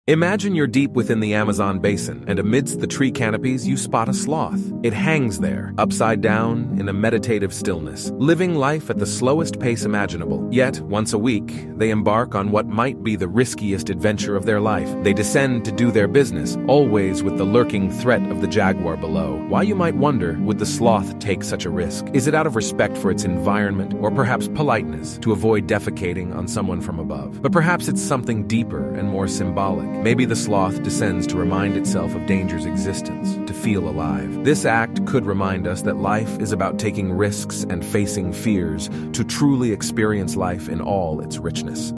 Imagine you're deep within the Amazon basin, and amidst the tree canopies you spot a sloth. It hangs there, upside down, in a meditative stillness, living life at the slowest pace imaginable. Yet, once a week, they embark on what might be the riskiest adventure of their life. They descend to do their business, always with the lurking threat of the jaguar below. Why, you might wonder, would the sloth take such a risk? Is it out of respect for its environment, or perhaps politeness, to avoid defecating on someone from above? But perhaps it's something deeper and more symbolic. Maybe the sloth descends to remind itself of danger's existence, to feel alive. This act could remind us that life is about taking risks and facing fears to truly experience life in all its richness.